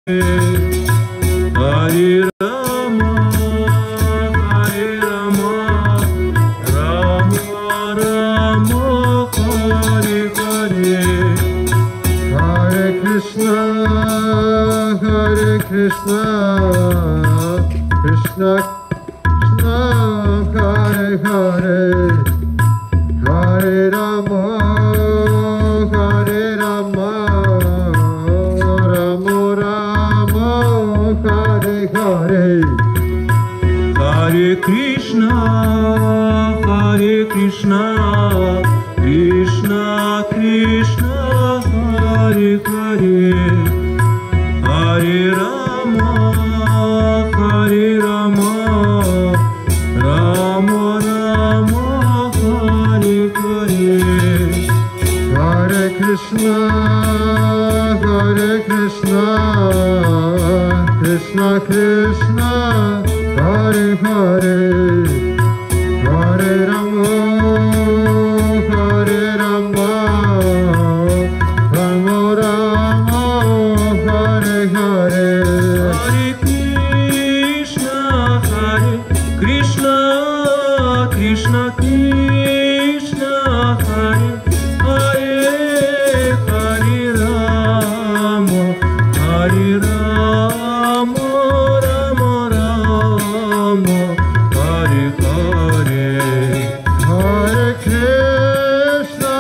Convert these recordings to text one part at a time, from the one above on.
Hare Rama, Hare Rama, Rama Rama, Hare Hare. Hare Krishna, Krishna Krishna, Hare Hare, Hare Rama, Hare Rama, Rama Rama, Hare Hare. Hare Krishna, Krishna Krishna, Hare Hare. Hare Rama, Rama Rama, Hare Hare. Hare Krishna, Krishna Krishna, Hare Hare, Hare Rama, Rama Rama, Hare Hare. Hare Krishna, Krishna Krishna, Hare Hare. Hare Rama, Rama Rama, Hare Hare. Hare Krishna,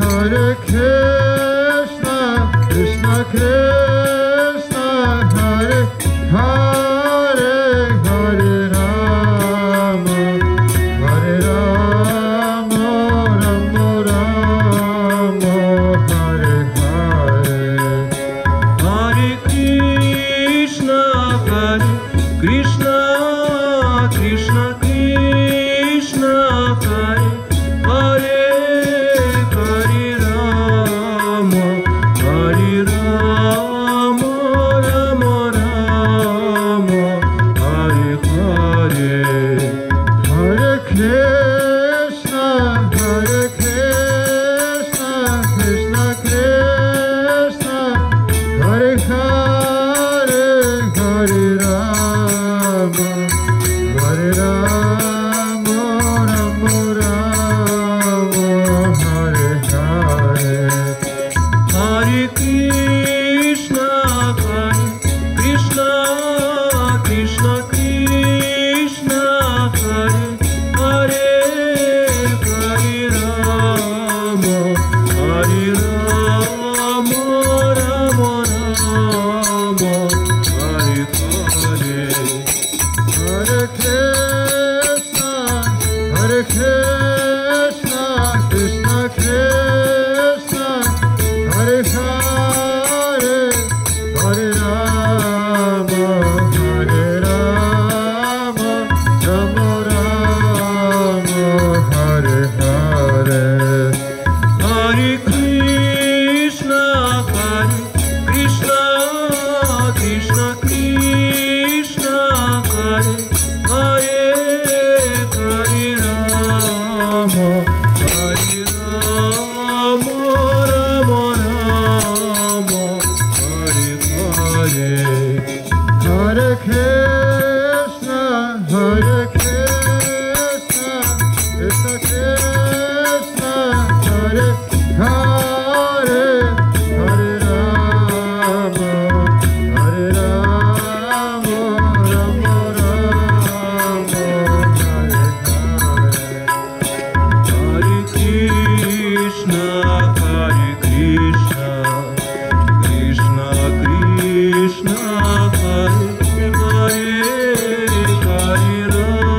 Krishna Krishna, Hare Hare, Hare Rama, Rama Rama, Hare Hare. Hare Krishna, Krishna Krishna, Hare Hare. Hare Rama, Rama Rama, Hare Hare. Hare Krishna, Krishna Krishna, Hare Hare, Hare Rama, Rama Rama, Hare Hare. Hare Krishna, Krishna Krishna, Hare Hare. Hare Rama, Rama Rama, Hare Hare. Hare Krishna, Krishna Krishna, Hare Hare, Hare Rama, Rama Rama, Hare Hare. Hare Krishna, Krishna Krishna, Hare Hare. Hare Rama, Rama Rama, Hare Hare. Hare Krishna, Krishna Krishna, Hare Hare, Hare Rama, Rama Rama, Hare Hare. Hare Krishna, Krishna Krishna, Hare Hare. Hare Rama,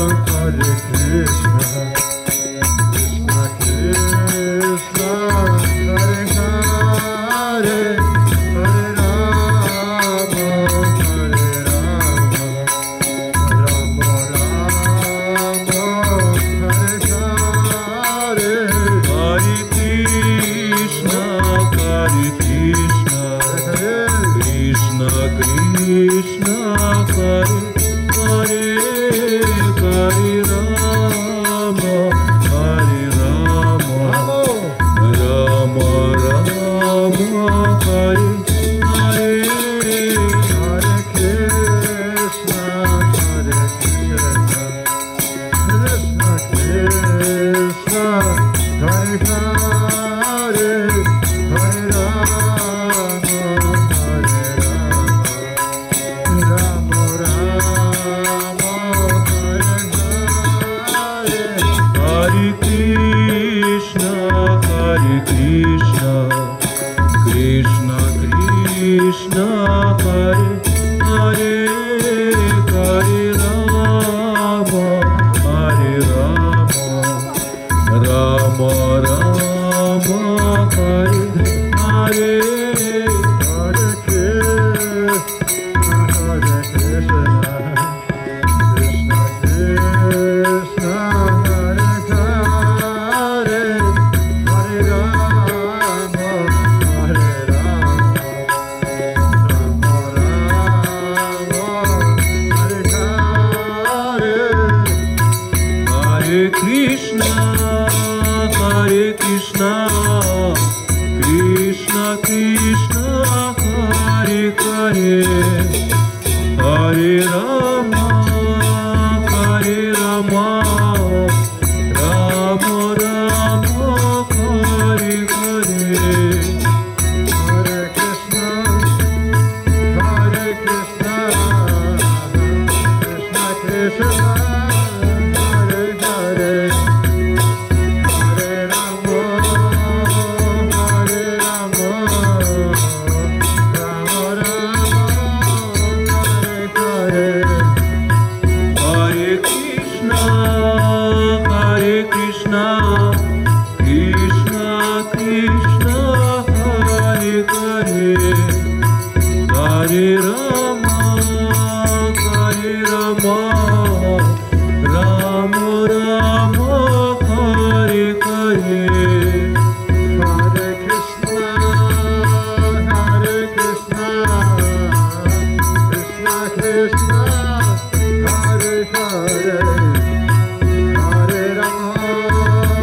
Hare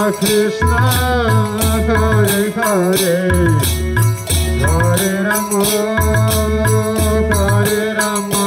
Krishna, Hare Hare, Hare Rama, Hare Rama,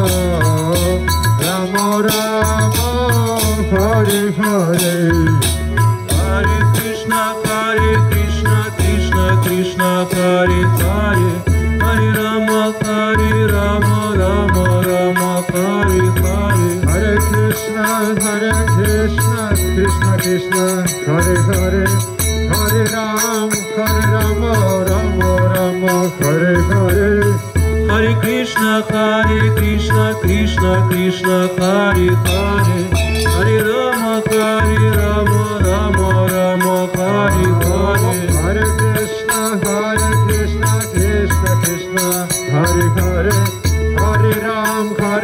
Rama Rama, Hare Hare. Hare Krishna, Krishna Krishna, Hare Hare, Hare Rama, Rama Rama, Hare Hare. Hare Krishna, Krishna Krishna, Hare Hare, Hare Ram, Rama Rama, Hare Hare. Hare Krishna, Krishna Krishna, Hare Hare, Hare Rama, Rama Rama, Hare Hare. Hare Krishna, Krishna Krishna, Hare Hare, Hare Ram,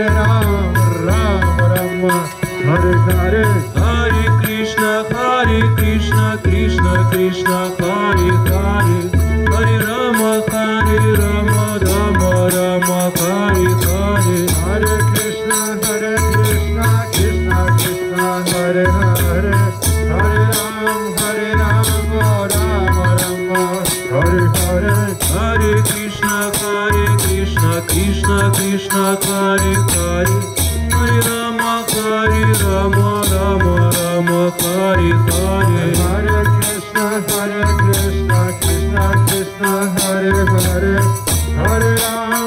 Rama Rama, Hare Hare. Hare Krishna, Krishna Krishna, Hare Hare, Hare Rama, Rama Rama, Hare Hare. Hare Krishna, Krishna Krishna, Hare Hare, Hare Ram, Rama Rama, Hare Hare. Hare Krishna, Krishna Krishna, Hare Hare, Hare Rama, Rama Rama, Hare Hare. Hare Krishna, Krishna Krishna, Hare Hare, Hare Ram,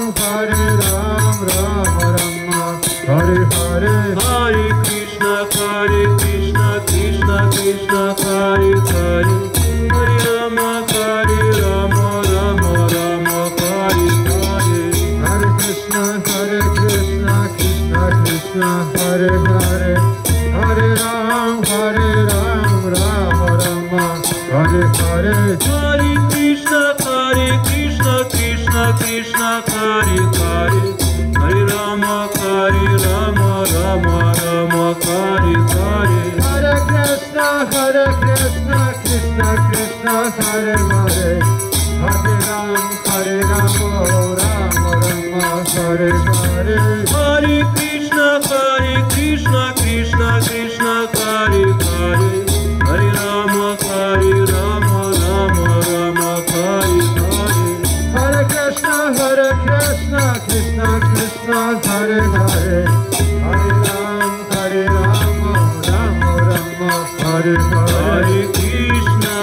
Rama Rama, Hare Hare. Hare Krishna, Krishna Krishna, Hare Hare, Hare Rama, Rama Rama, Hare Hare. Hare Krishna, Krishna Krishna, Hare Hare, Hare Ram, Rama Rama, Hare Hare. Hare Krishna, Krishna Krishna, Hare Hare, Hare Rama, Rama Rama, Hare Hare. Hare Krishna, Krishna Krishna, Hare Hare, Hare Ram, Rama Rama, Hare Hare. Hare Krishna, Krishna Krishna, Hare Hare, Hare Rama, Rama Rama, Hare Hare. Hare Krishna, Krishna Krishna, Hare Hare, Hare Ram, Rama Rama, Hare Hare. Hare Krishna,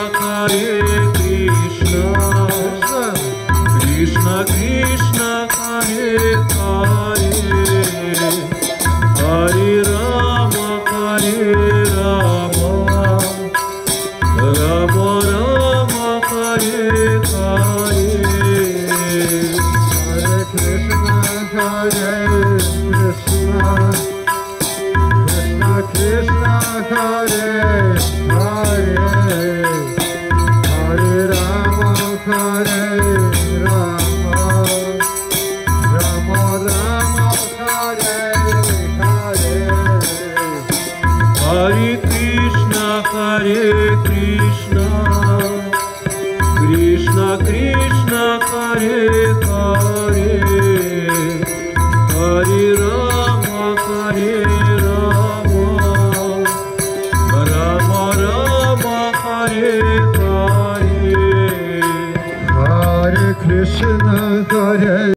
Krishna Krishna, Hare Hare, Hare Rama, Rama Rama, Hare Hare. Hare Krishna, Krishna Hare Hare, Hare Rama, Rama Rama, Hare Hare. Hare Krishna, Krishna Krishna, Hare Hare, Hare Rama, Rama Rama, Hare Hare. Hare Krishna, Hare